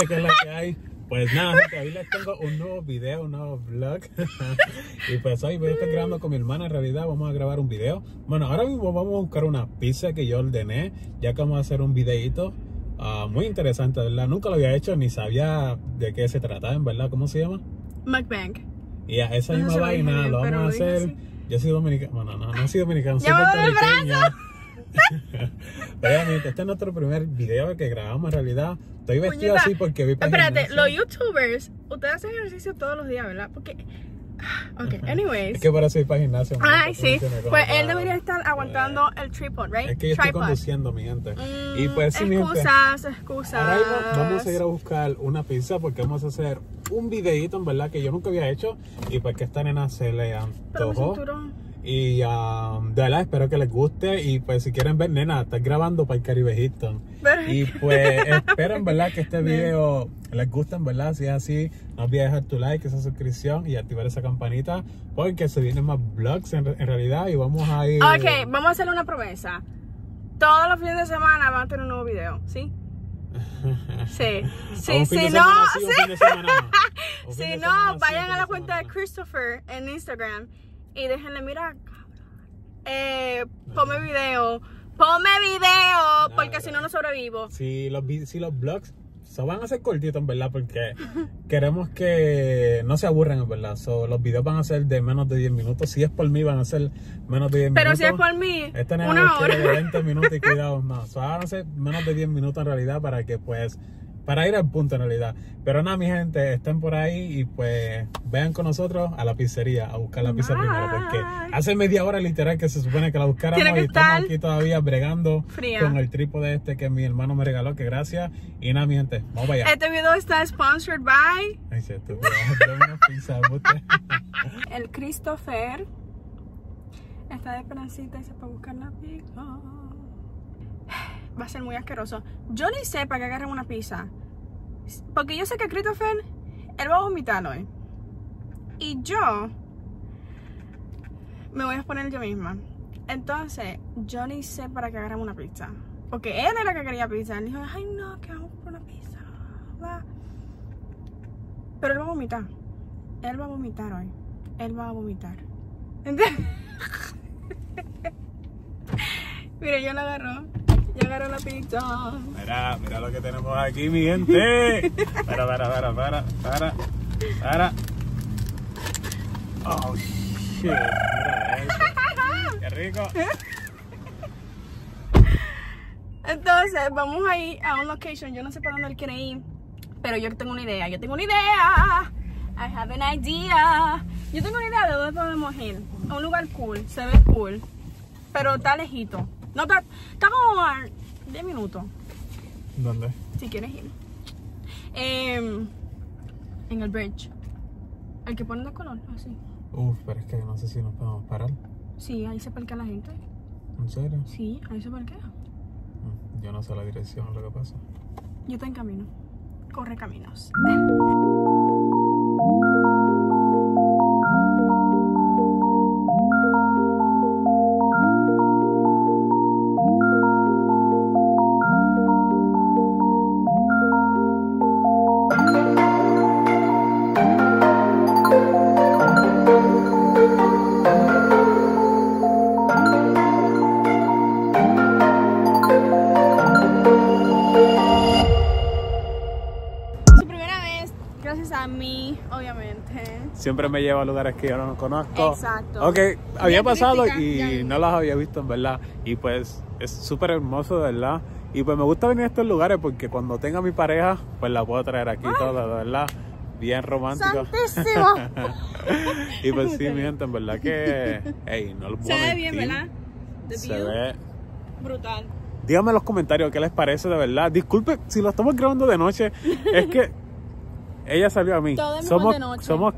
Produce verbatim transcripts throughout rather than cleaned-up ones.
que es la que hay. Pues nada, gente, hoy les tengo un nuevo video, un nuevo vlog. Y pues hoy voy a estar grabando con mi hermana. En realidad vamos a grabar un video. Bueno, ahora mismo vamos a buscar una pizza que yo ordené, ya que vamos a hacer un videito uh, muy interesante, ¿verdad? Nunca lo había hecho, ni sabía de qué se trataba, en verdad. ¿Cómo se llama? Mukbang. Y a esa No misma se lo vaina dije, lo vamos pero a lo dije hacer. así. Yo soy dominicano. Bueno, no, no soy dominicano, soy ¡Ya me duele el puertorriqueño. Obviamente, este es nuestro primer video que grabamos en realidad. Estoy vestido Puñeta. así porque vi para Espérate, los youtubers, ustedes hacen ejercicio todos los días, ¿verdad? Porque... Ok, anyways. Es que para eso ir para el gimnasio. Ay, sí. Pues él no, debería estar aguantando el tripod, right? Es que yo estoy Tripod. conduciendo, mi gente. Mm, Y pues sí, mi gente. excusas, excusas. Ahora mismo vamos a ir a buscar una pizza porque vamos a hacer un videito, en verdad, que yo nunca había hecho. Y pues que esta nena se le Pero mi antojó. cinturón. Y um, de verdad espero que les guste. Y pues si quieren ver, nena, estás grabando para el Caribe Hilton. Pero- Y pues espero en verdad que este video les guste, en verdad. Si es así, no olvides dejar tu like, esa suscripción y activar esa campanita, porque se vienen más vlogs en, en realidad. Y vamos a ir... Ok, vamos a hacerle una promesa. Todos los fines de semana van a tener un nuevo video, ¿sí? Sí. Sí, Un fin de si no, semana sí, un sí. fin de semana no. Un fin Si de no, semana sí, vayan un fin a la de cuenta de semana no. Christopher en Instagram y déjenle, mira, eh, ponme video, ponme video, porque Nada. si no, no sobrevivo. Si los, vi- si los vlogs se van a ser cortitos, en verdad, porque queremos que no se aburran, en verdad. So, los videos van a ser de menos de diez minutos. Si es por mí, van a ser menos de diez Pero minutos. si es por mí, Esta nena una nos quiere hora. de veinte minutos y cuidado más. So, van a ser menos de diez minutos en realidad para que, pues, para ir al punto en realidad. Pero nada, mi gente, estén por ahí y pues vean con nosotros a la pizzería a buscar la pizza Bye. primero. Porque hace media hora literal que se supone que la buscáramos Tiene que y estamos estar aquí todavía bregando fría. con el trípode este que mi hermano me regaló, que gracias. Y nada, mi gente, vamos para allá. Este video está sponsored by Ay, sí, estúpido. Dame una pizza, ¿viste? el Christopher. Está de Esperancita y se puede buscar la pizza. Va a ser muy asqueroso. Yo ni sé para que agarren una pizza. Porque yo sé que Christopher, él va a vomitar hoy. Y yo me voy a exponer yo misma. Entonces, yo ni sé para que agarren una pizza. Porque él era el que quería pizza. Él dijo, ay no, que vamos por una pizza. Va. Pero él va a vomitar. Él va a vomitar hoy. Él va a vomitar. ¿Entiendes? Mira, yo la agarró. Ya agarró la pizza. Mira, mira lo que tenemos aquí, mi gente. Para, para, para, para, para, para. Oh, shit. Mira eso. Qué rico. Entonces, vamos a ir a un location. Yo no sé para dónde él quiere ir, pero yo tengo una idea. Yo tengo una idea. I have an idea. Yo tengo una idea de dónde podemos ir. A un lugar cool. Se ve cool. Pero está lejito. No está, está como a diez minutos. ¿Dónde? Si quieres ir. Eh, en el bridge. El que pone de color, así. Uf, pero es que no sé si nos podemos parar. Sí, ahí se parquea la gente. ¿En serio? Sí, ahí se parquea. Mm, Yo no sé la dirección, lo que pasa. Yo estoy en camino. Corre caminos. Su primera vez, gracias a mí, obviamente. Siempre me lleva a lugares que yo no conozco. Exacto. Ok, había Bien pasado turística, y ya vi. no las había visto, en verdad. Y pues es súper hermoso, de verdad. Y pues me gusta venir a estos lugares porque cuando tenga mi pareja, pues la puedo traer aquí toda, de verdad. Bien romántico. ¡Santísimo! Y pues sí, mi gente, en verdad que... Ey, no lo puedo Se ve bien, mentir. ¿verdad? The Se view, ve... brutal. Díganme en los comentarios qué les parece, de verdad. Disculpe si lo estamos grabando de noche. Es que ella salió a mí. Todo es mejor somos, de noche. somos,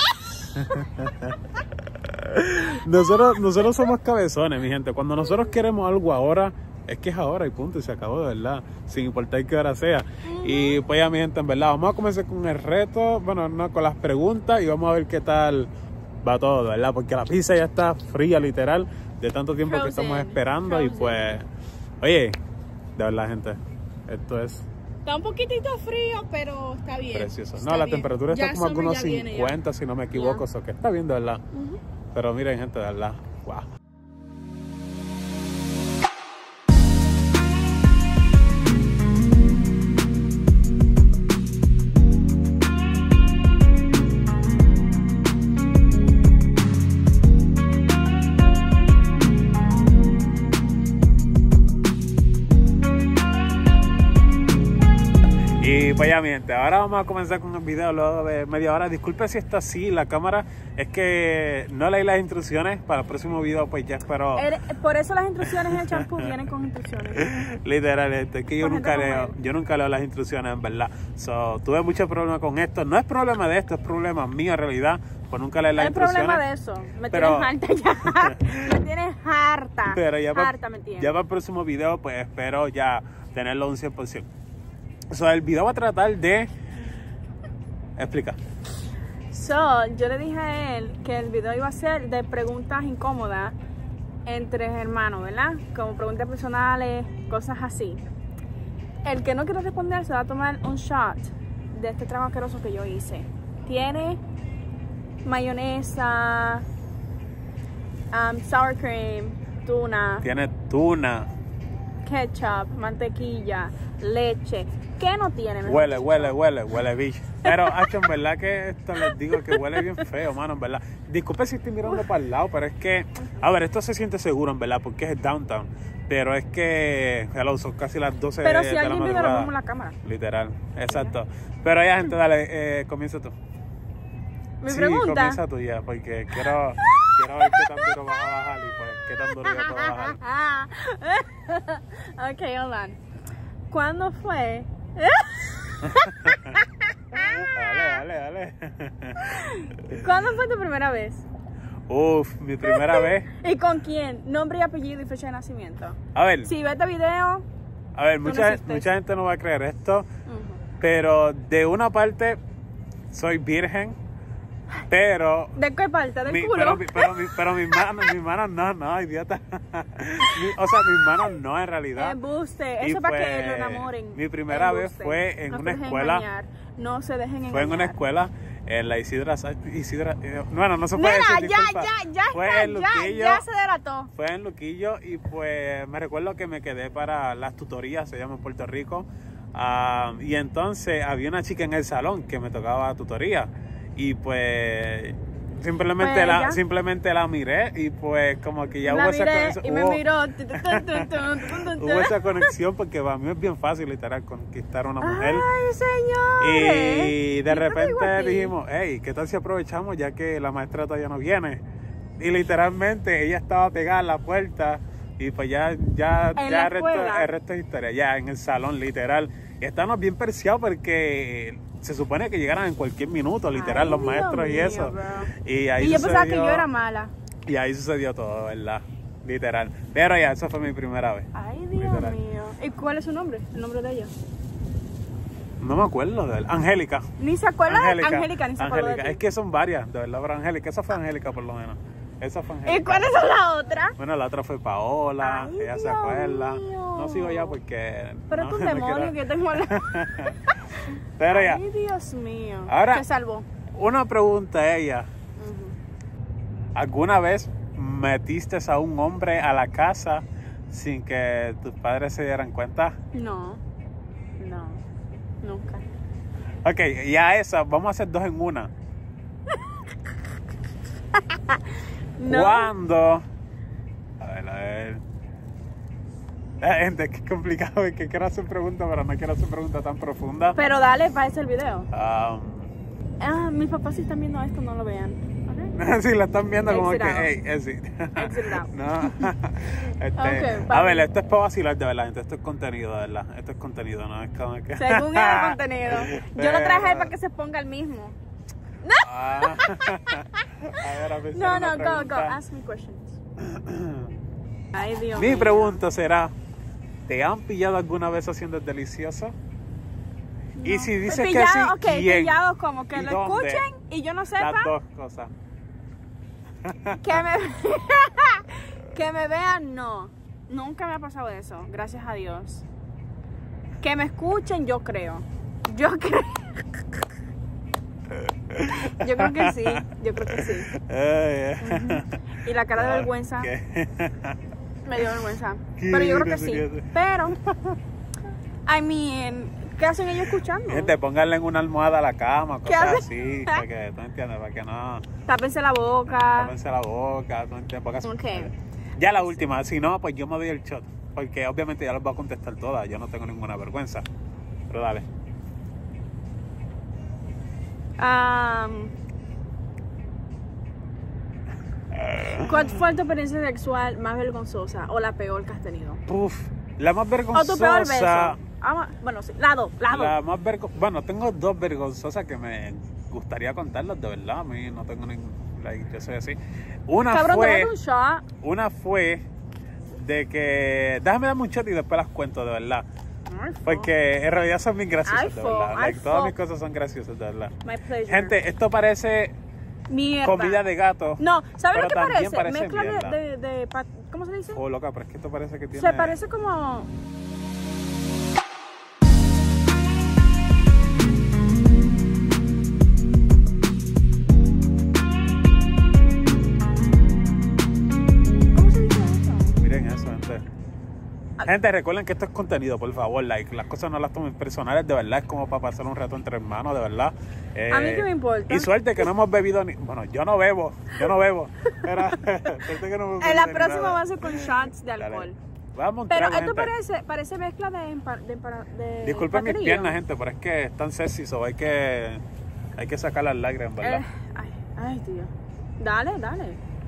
nosotros, nosotros somos cabezones, mi gente. Cuando nosotros queremos algo ahora, es que es ahora y punto, y se acabó, de verdad, sin importar qué hora sea. Uh-huh. Y pues ya, mi gente, en verdad, vamos a comenzar con el reto, bueno, no, con las preguntas, y vamos a ver qué tal va todo, de verdad, porque la pizza ya está fría, literal, de tanto tiempo Frozen. que estamos esperando. Frozen. Y pues, oye, de verdad, gente, esto es Está un poquitito frío, pero está bien. Precioso. Está No, la bien. temperatura Ya está como el summer algunos ya viene ya. cincuenta, si no me equivoco, eso que está bien, de verdad. Ujú. Pero miren, gente, de verdad, wow. Y pues ya, mi gente, ahora vamos a comenzar con el video luego de media hora. Disculpe si está así la cámara, es que no leí las instrucciones para el próximo video, pues ya espero. Eres- Por eso las instrucciones en el champú vienen con instrucciones. Literalmente, es que yo Con nunca gente como leo, él. yo nunca leo las instrucciones, en verdad. So, tuve muchos problemas con esto. No es problema de esto, es problema mío en realidad, por nunca leer las El instrucciones. problema de eso. Me Pero- tienes harta ya. Me tienes harta. Pero ya para, harta, me tienes. ya para el próximo video, pues espero ya tenerlo un cien por ciento. O sea, el video va a tratar de... Explica. So, yo le dije a él que el video iba a ser de preguntas incómodas entre hermanos, ¿verdad? Como preguntas personales, cosas así. El que no quiere responder se va a tomar un shot de este trago asqueroso que yo hice. Tiene mayonesa, um, sour cream, tuna, Tiene tuna. ketchup, mantequilla, leche. ¿Qué no tiene? mejor Huele, dicho? huele, huele, huele bicho. Pero, hacho, en verdad que esto les digo que huele bien feo, mano, en verdad. Disculpe si estoy mirando para el lado, pero es que, a ver, esto se siente seguro, en verdad, porque es el downtown. Pero es que, hello, son casi las doce Pero de si la alguien vive, lo madrugada. vemos en la cámara. Literal, exacto. Pero ya, gente, dale, eh, comienza tú. Mi Sí, pregunta. comienza tú ya, porque quiero, quiero ver qué tan duro vas a bajar y pues, qué tan duro yo puedo bajar. Ok, hold on. ¿Cuándo fue? Dale, dale, dale. ¿Cuándo fue tu primera vez? Uf, mi primera vez. ¿Y con quién? Nombre y apellido y fecha de nacimiento. A ver, Si ves este video, a ver, tú mucha, naciste. mucha gente no va a creer esto, ujú. pero de una parte soy virgen, pero ¿de qué parte? ¿Del mi, culo? pero, mi- pero, mi- pero mis manos, mis manos no, no, idiota. Mi- o sea, mis manos no en realidad. Embuste. Y Eso es para que pues, lo enamoren. mi primera vez Embuste. fue en No se una dejen escuela. engañar. No se dejen engañar. Fue en una escuela, en la Isidra, Sa- Isidra, eh, bueno, no se puede Nena, decir, ya, disculpa. ya, ya Fue está, en ya, Luquillo, ya se delató. fue en Luquillo y pues me recuerdo que me quedé para las tutorías, se llama en Puerto Rico. Ah, y entonces había una chica en el salón que me tocaba tutoría y pues simplemente Pues, la ya. simplemente la miré y pues como que ya La hubo esa miré conexión, y me hubo- miró. Tu, tu, tu, tu, tu, tu, tu. hubo esa conexión porque para mí es bien fácil literal conquistar a una mujer. Ay, señor. Y de Yo te digo a repente ti. dijimos, hey, ¿qué tal si aprovechamos ya que la maestra todavía no viene? Y literalmente ella estaba pegada a la puerta y pues ya, ya, ¿En ya la el, resto, escuela? el resto es historia, ya en el salón literal. Y estábamos bien perseados porque se supone que llegaran en cualquier minuto, literal, Ay, los Dios maestros y mío, eso. bro. Y ahí Y yo pensaba que sucedió- yo era mala. Y ahí sucedió todo, ¿verdad? Literal. Pero ya, esa fue mi primera vez. Ay, Dios Literal. mío. ¿Y cuál es su nombre? El nombre de ella. No me acuerdo de él. Angélica. Ni se acuerda de Angélica, ni se acuerda Angélica. de Es ti. que son varias, de verdad, pero Angélica. Esa fue Angélica por lo menos. Esa fue Angélica. ¿Y cuáles son las otras? Bueno, la otra fue Paola, Ay, ella se Dios acuerda. mío. No sigo ya porque... Pero no, es un no demonio quiero- que yo tengo la... Pero ya, Ay, Dios mío. Ahora- Se salvó. una pregunta a ella. Ujú. ¿Alguna vez metiste a un hombre a la casa sin que tus padres se dieran cuenta? No. No. Nunca. Ok, ya esa, vamos a hacer dos en una. No. ¿Cuándo? A ver, a ver. La gente, qué complicado, es que quiero hacer preguntas, pero no quiero hacer preguntas tan profundas. Pero dale, para ese el video. Um, Ah, mis papás si están viendo esto, no lo vean. ¿Ok? sí, la están viendo como Exit que, out. hey, eh, sí. Exit out. No. Este, Ok, a vale. ver, esto es para vacilar de verdad, gente. Esto es contenido, de verdad. Esto es contenido, no es como que. Según el contenido. Yo lo traje a él Pero- para que se ponga el mismo. Ah. A ver, a ver si No, hay no, una go, go. pregunta. Ask me questions. Ay, Dios Mi mío. pregunta será: ¿te han pillado alguna vez haciendo el delicioso? Y si dices que sí, Pillado, ok, ¿quién? pillado como que ¿Y lo dónde? escuchen y yo no Las sepa dos cosas. que me que me vean, no. Nunca me ha pasado eso, gracias a Dios. Que me escuchen, yo creo. Yo creo. Yo creo que sí. Yo creo que sí. Uh-huh. Y la cara de vergüenza. Me dio vergüenza. Pero yo creo que sí. Pero, I mean, ¿qué hacen ellos escuchando? Gente, pónganle en una almohada a la cama, cosas así. Para que, ¿tú entiendes? Para que no. Tápense la boca. Tápense la boca. ¿Tú entiendes? Porque okay. Ya la última. Si no, pues yo me doy el shot. Porque obviamente ya las voy a contestar todas. Yo no tengo ninguna vergüenza. Pero dale. Um, ¿Cuál fue tu experiencia sexual más vergonzosa o la peor que has tenido? Uf, la más vergonzosa. ¿O tu peor beso? Ah, bueno, sí, la dos, la dos. La más vergo... Bueno, tengo dos vergonzosas que me gustaría contarlas, de verdad. A mí no tengo ningún... Like, yo soy así. Una Cabrón, fue... un shot. Una fue de que... Déjame darme un shot y después las cuento, de verdad. Porque en realidad son bien graciosas, de verdad. Like, todas mis cosas son graciosas, de verdad. My pleasure. Gente, esto parece mierda. Comida de gato. No, ¿sabes lo que parece? parece Mezcla de, de, de, de... ¿Cómo se dice? Oh, loca, pero es que esto parece que tiene... Se parece como... Gente, recuerden que esto es contenido, por favor, like, las cosas no las tomen personales, de verdad, es como para pasar un rato entre hermanos, de verdad. Eh, a mí que me importa. Y suerte que no hemos bebido ni... Bueno, yo no bebo, yo no bebo. Pero, suerte que no hemos en la próxima va a ser con shots de alcohol. Vamos a pero trago, esto gente. parece, parece mezcla de... de, de, de Disculpen mis piernas, gente, pero es que están sexy, so hay que, hay que sacar las lágrimas, ¿verdad? Eh, ay, ay, tío. Dale, dale.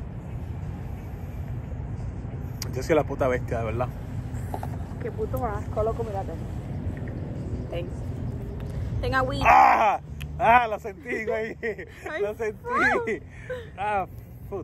Yo soy la puta bestia, de verdad. Qué puto asco, loco, mírate. Ten. Tenga weed. ¡Ah! ¡Ah! Lo sentí, güey. Ay, lo sentí. Fuck. Ah, foot.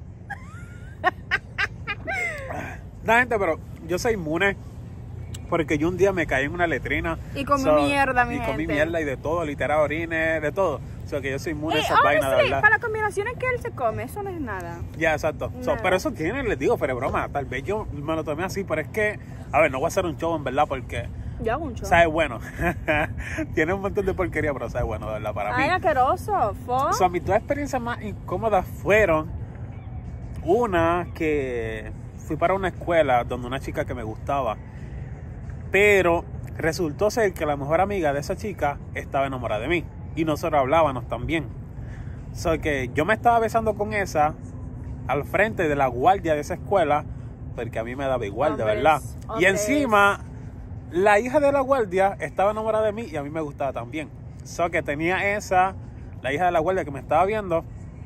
No, gente, pero yo soy inmune. Porque yo un día me caí en una letrina. Y comí so, mierda, mi y gente. Y comí mierda y de todo, literal, orines, de todo. O sea, que yo soy inmune hey, a esas vainas, de verdad. Para las combinaciones que él se come, eso no es nada. Ya, exacto. So, pero eso tiene, les digo, pero broma. Tal vez yo me lo tomé así, pero es que... A ver, no voy a hacer un show, en verdad, porque... Yo hago un show. Sabe bueno. Tiene un montón de porquería, pero sabe bueno, de verdad, para Ay, mí. Ay, asqueroso. O sea, mis dos experiencias más incómodas fueron... Una que... Fui para una escuela donde una chica que me gustaba... Pero resultó ser que la mejor amiga de esa chica estaba enamorada de mí. Y nosotros hablábamos también. O sea, que yo me estaba besando con esa al frente de la guardia de esa escuela, porque a mí me daba igual, hombres, de verdad. Hombres. Y encima, la hija de la guardia estaba enamorada de mí y a mí me gustaba también. O sea, que tenía esa, la hija de la guardia que me estaba viendo,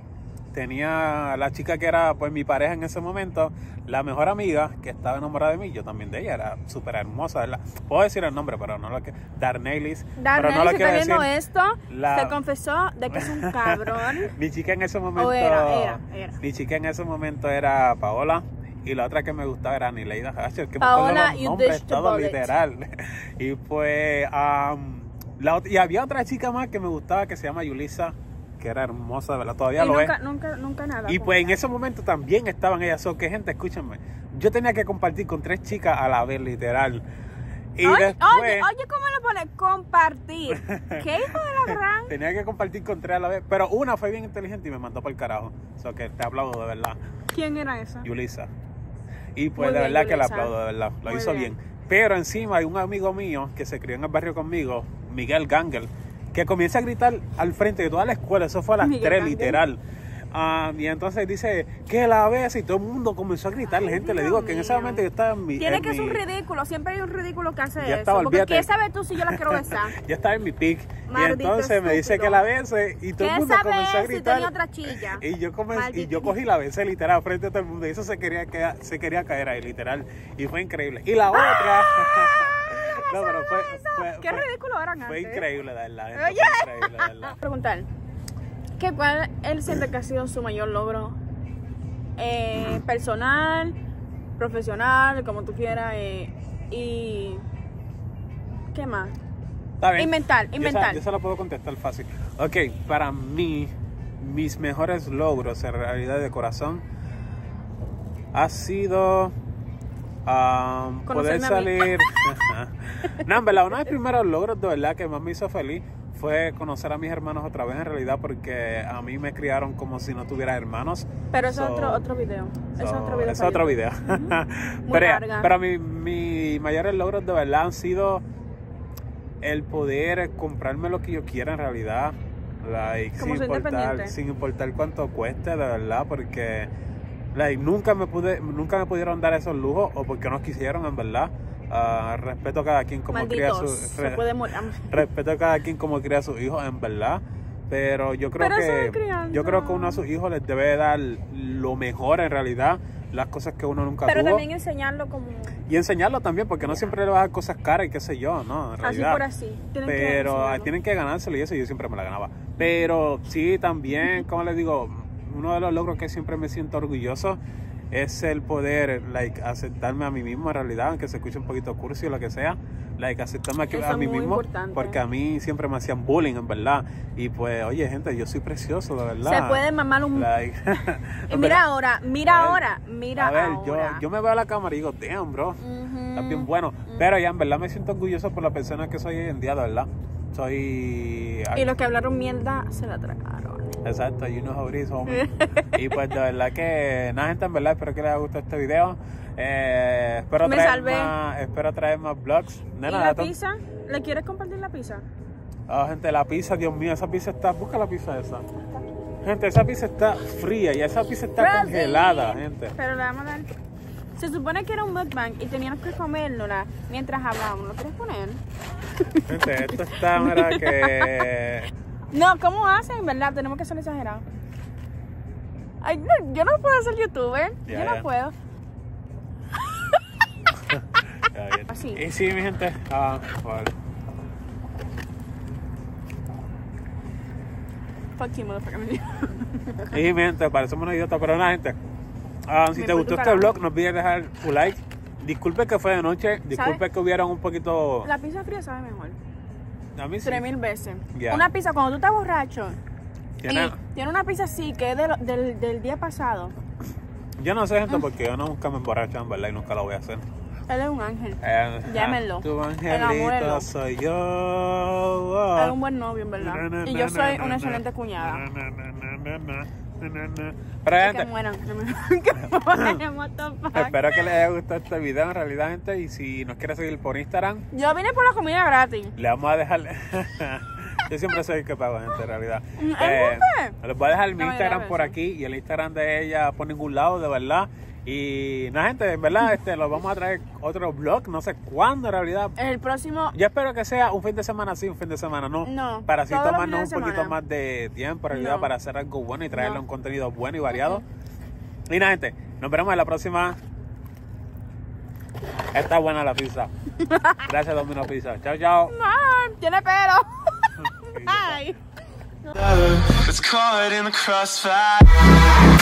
tenía la chica que era pues mi pareja en ese momento, la mejor amiga que estaba enamorada de mí, yo también de ella, era súper hermosa, ¿verdad? Puedo decir el nombre, pero no lo que... Darnelis. Darnelis, no lo está viendo decir. esto, la... se confesó de que es un cabrón. Mi chica en ese momento... O era, era, era. Mi chica en ese momento era Paola. Y la otra que me gustaba era Nileida Hacher, que Paola, me acuerdo los nombres, todo literal. Y pues... Um, la, y había otra chica más que me gustaba que se llama Yulisa, que era hermosa, ¿verdad? Todavía y lo nunca, es. Nunca, nunca nada. Y pues en ese momento también estaban ellas. So, que gente, escúchenme. Yo tenía que compartir con tres chicas a la vez, literal. Y oye, después... oye, oye, ¿cómo le pone? Compartir. ¿Qué hijo de la gran? Tenía que compartir con tres a la vez. Pero una fue bien inteligente y me mandó por el carajo. O sea, que te aplaudo, de verdad. ¿Quién era esa? Yulisa. Y pues Muy de bien, verdad Yulisa. que la aplaudo, de verdad. Lo Muy hizo bien. bien. Pero encima hay un amigo mío que se crió en el barrio conmigo, Miguel Gangel, que comienza a gritar al frente de toda la escuela. Eso fue a las Miguel tres, Gangel. literal. Uh, y entonces dice que la ves y todo el mundo comenzó a gritar. La gente, Dios le digo que en ese mío. momento yo estaba en mi... Tiene en que ser mi, un ridículo. Siempre hay un ridículo que hace Ya eso. estaba, Porque olvídate. ¿qué sabes tú si yo la quiero besar? Yo estaba en mi pic. Y Maldito entonces me dice estúpido. que la bese y todo el ¿Qué mundo sabes comenzó a si gritar. tenía otra chilla? Y yo, comencé, y Maldito. yo cogí la besé literal frente a todo el mundo. Y eso se quería, quedar, se quería caer ahí, literal. Y fue increíble. Y la otra... no, pero fue... fue Qué fue, ridículo eran Fue antes. increíble, de verdad. Oye. Fue increíble, de verdad. Preguntar. ¿Qué, ¿Cuál él siente que ha sido su mayor logro? Eh, personal, profesional, como tú quieras. Eh, y... ¿Qué más? Está bien. Inventar, inventar. Yo se, yo se lo puedo contestar fácil. Ok, para mí, mis mejores logros en realidad de corazón ha sido Um, poder salir. No, en verdad, uno de los primeros logros de verdad que más me hizo feliz fue conocer a mis hermanos otra vez en realidad, porque a mí me criaron como si no tuviera hermanos. Pero eso so, es otro, otro video. So, eso es otro video. Es otro video. Uh-huh. pero larga. pero mi, mi mayores logros de verdad han sido el poder comprarme lo que yo quiera en realidad. Like, Como sin importar, sin importar cuánto cueste, de verdad, porque like, nunca me pude, nunca me pudieron dar esos lujos, o porque no quisieron, en verdad. Uh, respeto a cada quien como cría su re, respeto a cada quien como cría a sus hijos, en verdad, pero yo creo pero que yo creo que uno a sus hijos les debe dar lo mejor en realidad, las cosas que uno nunca pero tuvo, pero también enseñarlo como y enseñarlo también, porque no siempre le vas a dar cosas caras y qué sé yo, no, en realidad, así por así tienen pero que tienen que ganárselo, y eso yo siempre me la ganaba. Pero sí, también, como les digo, uno de los logros que siempre me siento orgulloso es el poder, like, aceptarme a mí mismo en realidad, aunque se escuche un poquito cursi o lo que sea, like, aceptarme a, a mí mismo, importante. Porque a mí siempre me hacían bullying, en verdad, y pues, oye, gente, yo soy precioso, de verdad. Se puede mamar un... Like, y mira ahora, mira ver, ahora, mira a ver, ahora. Yo, yo me veo a la cámara y digo, damn, bro, uh-huh, estás bien bueno, uh-huh. Pero ya, en verdad, me siento orgulloso por la persona que soy hoy en día, de verdad. Soy... Y los que hablaron mierda se la tragaron. Exacto, you know how it is, homie. Y pues de verdad que, nada, gente, en verdad, espero que les haya gustado este video. Eh, espero, Me traer salvé. más, espero traer más vlogs. Nena, ¿y la pizza? ¿Le quieres compartir la pizza? Oh, gente, la pizza, Dios mío, esa pizza está... Busca la pizza esa. Gente, esa pizza está fría y esa pizza está Brazil. congelada, gente. Pero le vamos a dar... Se supone que era un mukbang y teníamos que comérnosla mientras hablábamos. ¿Lo quieres poner? Gente, esto está, mira, que... No, ¿cómo hacen? ¿Verdad? Tenemos que ser exagerados. Ay, no, yo no puedo ser youtuber. Yeah, yo no yeah. puedo. Así. Y sí, mi gente. Ah, vale. Fuck you, motherfucker. Y mi gente, parecemos unos idiotas, pero nada, gente. Uh, si Me te gustó este vlog, no olvides dejar tu like. Disculpe que fue de noche. Disculpe ¿Sabes? que hubieron un poquito... La pizza fría sabe mejor. A mí sí. Tres mil veces. Yeah. Una pizza, cuando tú estás borracho ¿Tiene? y tiene una pizza así, que es de lo, del, del día pasado. Yo no sé, gente, porque yo nunca me emborracho, en verdad, y nunca lo voy a hacer. Él es un ángel. Eh, Llámenlo. Tu angelito soy yo. Oh. Él es un buen novio, en verdad. Na, na, y yo soy na, una excelente na, cuñada. Na, na, na, na, na, na, na. Pero, gente, que mueran. Que mueran. Espero que les haya gustado este video, en realidad, gente. Y si nos quiere seguir por Instagram, yo vine por la comida gratis. Le vamos a dejar. Yo siempre soy el que pago, gente, en realidad. Eh, les voy a dejar mi Instagram por aquí y el Instagram de ella por ningún lado, de verdad. Y nada, gente, en verdad, este, lo vamos a traer otro vlog, no sé cuándo en realidad. El próximo. Yo espero que sea un fin de semana sí, un fin de semana no. No. Para así tomarnos un poquito más de tiempo, en realidad, no. para hacer algo bueno y traerle no. un contenido bueno y variado. Uh-huh. Y nada, gente, nos veremos en la próxima. Está buena la pizza. Gracias, Domino Pizza. Chao, chao. No, tiene pelo. Bye. It's caught in the crossfire.